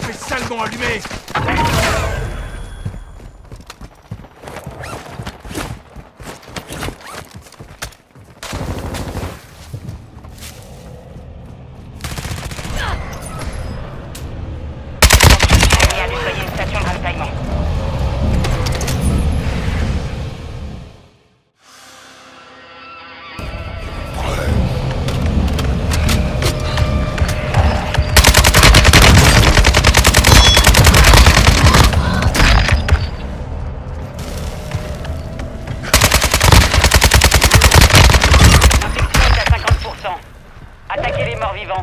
fait salement allumer. Attaquez les morts vivants.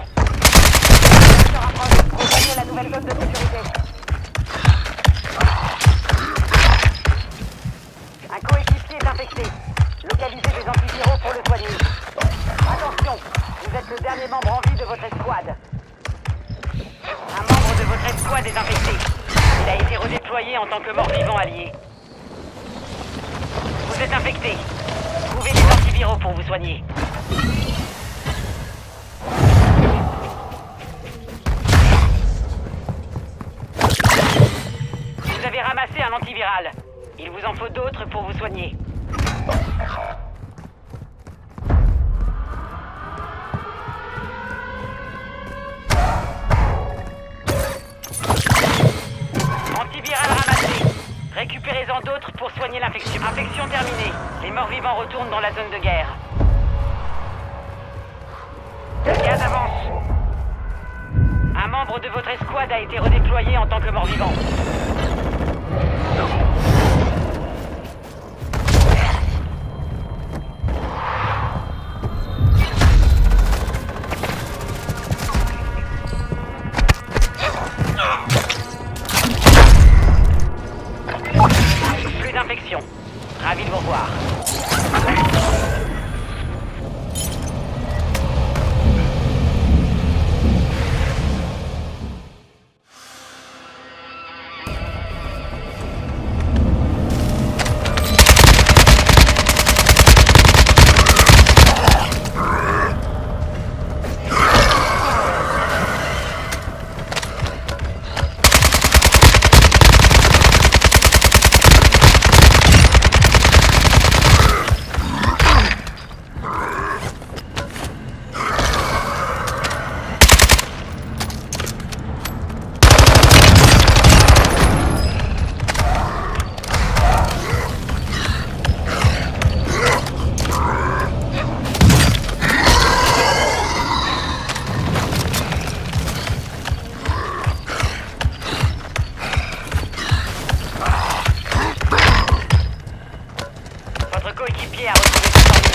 Rejoignez la nouvelle zone de sécurité. Un coéquipier est infecté. Localisez des antiviraux pour le soigner. Attention, vous êtes le dernier membre en vie de votre escouade. Un membre de votre escouade est infecté. Il a été redéployé en tant que mort-vivant allié. Vous êtes infecté. Trouvez des antiviraux pour vous soigner. Vous avez ramassé un antiviral. Il vous en faut d'autres pour vous soigner. Antiviral ramassé. Récupérez-en d'autres pour soigner l'infection. Infection terminée. Les morts-vivants retournent dans la zone de guerre. Le gaz avance. Un membre de votre escouade a été redéployé en tant que mort-vivant. Plus d'infection. Ravi de vous revoir. Coéquipier a retrouvé sa forme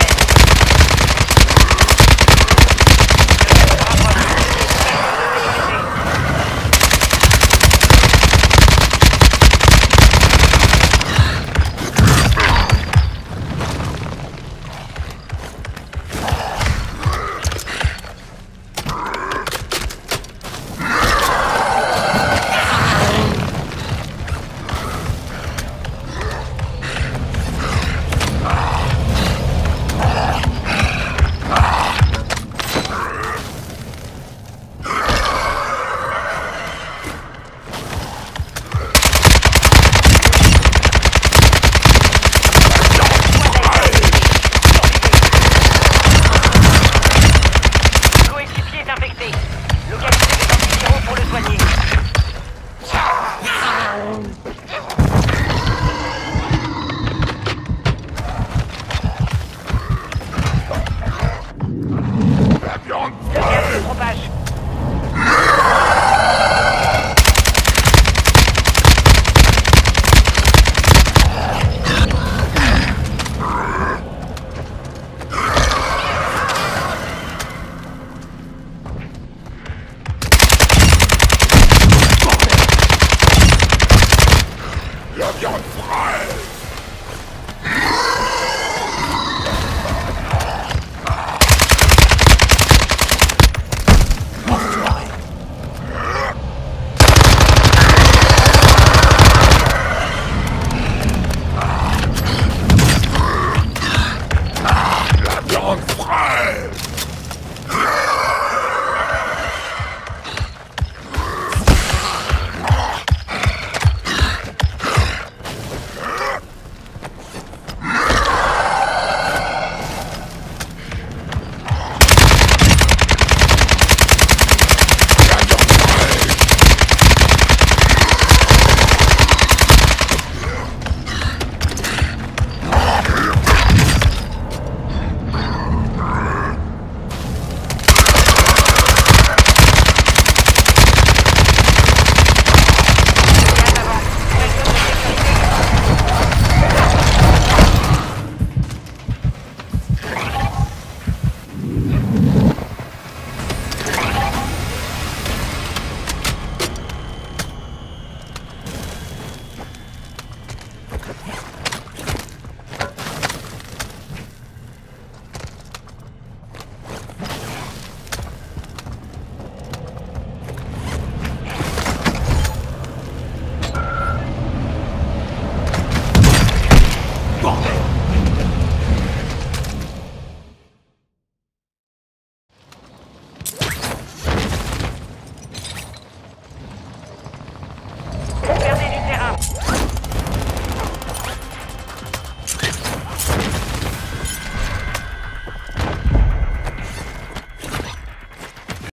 La viande fraîche.